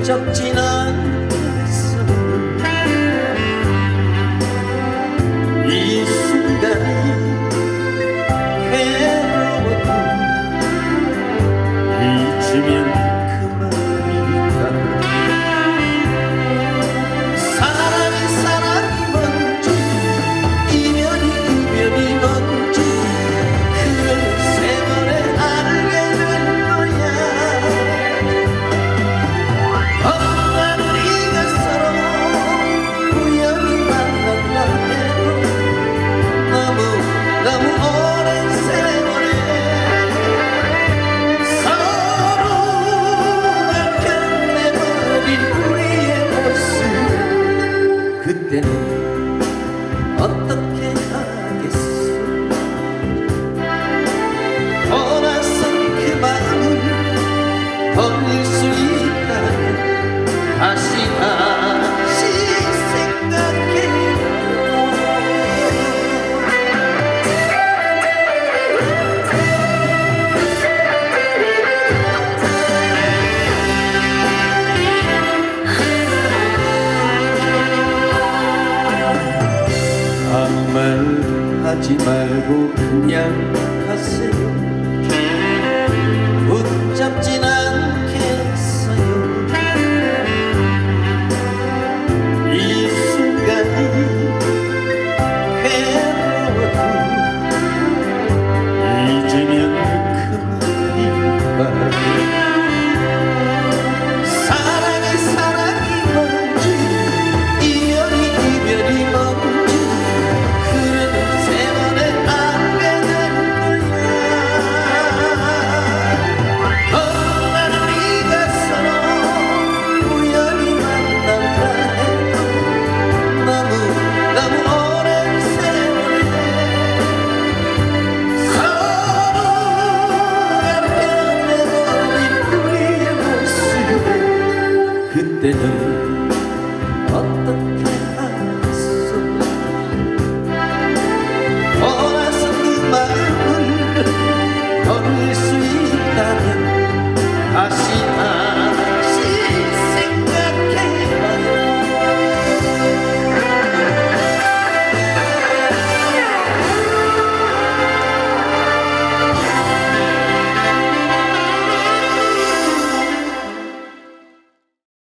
붙잡진 않겠어. 이 순간이 괴로워도 잊으면 그만이다. 사랑이 사랑이 뭔지 이별이 이별이 뭔지 그 세월에 알게 될 거야. 엄마는 네가 서로 우연히 만났나 해도 너무 오랜 세월에 서로가 변해버린 우리의 모습, 그때는 어떻게 하겠어. 돌아선 그 마음을 돌릴 수 있다면 다시 생각해. 아무 말 하지 말고 그냥 가세요. 붙잡진 않겠어요. 이 순간이 괴로워도 잊으면 그만일까. 사랑이 사랑이 뭔지 이별이 이별이 뭔지 그래도 세월에 알게 될 거야. 엄마는 네가 서로 우연히 만났다 해도 너무 오랜 세월에 서로가 변해버린 우리의 모습에 그때는